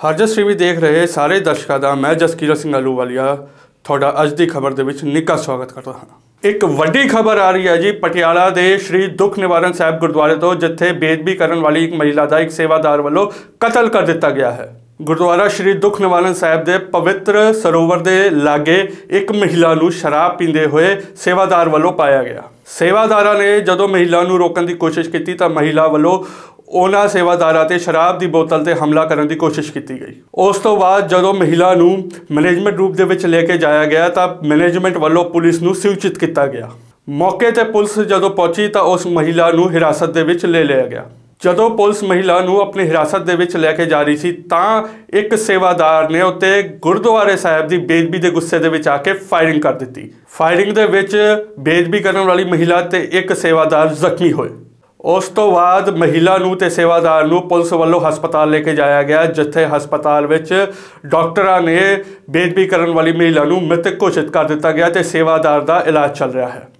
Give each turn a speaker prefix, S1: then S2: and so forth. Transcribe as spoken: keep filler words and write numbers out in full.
S1: Harjas TV ਦੇਖ ਰਹੇ ਸਾਰੇ ਦਰਸ਼ਕਾਂ ਦਾ ਮੈਂ ਜਸਕੀਰਤ ਸਿੰਘ ਆਹਲੂਵਾਲੀਆ ਤੁਹਾਡਾ ਅੱਜ ਦੀ ਖਬਰ ਦੇ ਵਿੱਚ ਨਿੱਘਾ ਸਵਾਗਤ ਕਰਦਾ ਹਾਂ। ਇੱਕ ਵੱਡੀ ਖਬਰ ਆ ਰਹੀ ਹੈ ਜੀ ਪਟਿਆਲਾ ਦੇ ਸ਼੍ਰੀ ਦੁੱਖ ਨਿਵਾਰਨ ਸਾਹਿਬ ਗੁਰਦੁਆਰੇ ਤੋਂ, ਜਿੱਥੇ ਬੇਦਬੀ ਕਰਨ ਵਾਲੀ ਇੱਕ ਮਹਿਲਾ ਦਾ ਇੱਕ ਸੇਵਾਦਾਰ ਵੱਲੋਂ ਕਤਲ ਕਰ ਦਿੱਤਾ ਗਿਆ ਹੈ। ਗੁਰਦੁਆਰਾ ਸ਼੍ਰੀ ਦੁੱਖ ਨਿਵਾਰਨ ਸਾਹਿਬ ਦੇ ਪਵਿੱਤਰ ਸਰੋਵਰ ਦੇ ਲਾਗੇ ਇੱਕ ਮਹਿਲਾ ਨੂੰ ਸ਼ਰਾਬ ਪੀਂਦੇ ਹੋਏ ਸੇਵਾਦਾਰ ਵੱਲੋਂ ਪਾਇਆ ਗਿਆ। ਸੇਵਾਦਾਰਾਂ ਨੇ ਜਦੋਂ ਮਹਿਲਾ ਨੂੰ ਰੋਕਣ ਦੀ ਕੋਸ਼ਿਸ਼ ਕੀਤੀ ਤਾਂ ਮਹਿਲਾ ਵੱਲੋਂ ਉਹਨਾਂ ਸੇਵਾਦਾਰਾਂ ਤੇ ਸ਼ਰਾਬ ਦੀ ਬੋਤਲ ਤੇ ਹਮਲਾ ਕਰਨ ਦੀ ਕੋਸ਼ਿਸ਼ ਕੀਤੀ ਗਈ। ਉਸ ਤੋਂ ਬਾਅਦ ਜਦੋਂ ਮਹਿਲਾ ਨੂੰ ਮੈਨੇਜਮੈਂਟ ਰੂਪ ਦੇ ਵਿੱਚ ਲੈ ਕੇ ਜਾਇਆ ਗਿਆ ਤਾਂ ਮੈਨੇਜਮੈਂਟ ਵੱਲੋਂ ਪੁਲਿਸ ਨੂੰ ਸੂਚਿਤ ਕੀਤਾ ਗਿਆ। ਮੌਕੇ ਤੇ ਪੁਲਿਸ ਜਦੋਂ ਪਹੁੰਚੀ ਤਾਂ ਉਸ ਮਹਿਲਾ ਨੂੰ ਹਿਰਾਸਤ ਦੇ ਵਿੱਚ ਲੈ ਲਿਆ ਗਿਆ। ਜਦੋਂ ਪੁਲਿਸ ਮਹਿਲਾ ਨੂੰ ਆਪਣੀ ਹਿਰਾਸਤ ਦੇ ਵਿੱਚ ਲੈ ਕੇ ਜਾ ਰਹੀ ਸੀ ਤਾਂ ਇੱਕ ਸੇਵਾਦਾਰ ਨੇ ਉੱਤੇ ਗੁਰਦੁਆਰੇ ਸਾਹਿਬ ਦੀ ਬੇਦਬੀ ਦੇ ਗੁੱਸੇ ਦੇ ਵਿੱਚ ਆ ਕੇ ਫਾਇਰਿੰਗ ਕਰ ਦਿੱਤੀ। ਫਾਇਰਿੰਗ ਦੇ ਵਿੱਚ ਬੇਦਬੀ ਕਰਨ ਵਾਲੀ ਮਹਿਲਾ ਤੇ ਇੱਕ ਸੇਵਾਦਾਰ ਜ਼ਖਮੀ ਹੋਏ। ਉਸ ਤੋਂ ਬਾਅਦ ਮਹਿਲਾ ਨੂੰ ਤੇ ਸੇਵਾਦਾਰ ਨੂੰ ਪੁਲਿਸ ਵੱਲੋਂ ਹਸਪਤਾਲ ਲੈ ਕੇ ਜਾਇਆ ਗਿਆ, ਜਿੱਥੇ ਹਸਪਤਾਲ ਵਿੱਚ ਡਾਕਟਰਾਂ ਨੇ ਬੇਦਬੀ ਕਰਨ ਵਾਲੀ ਮਹਿਲਾ ਨੂੰ ਮ੍ਰਿਤਕ ਘੋਸ਼ਿਤ ਕਰ ਦਿੱਤਾ ਗਿਆ ਤੇ ਸੇਵਾਦਾਰ ਦਾ ਇਲਾਜ ਚੱਲ ਰਿਹਾ ਹੈ।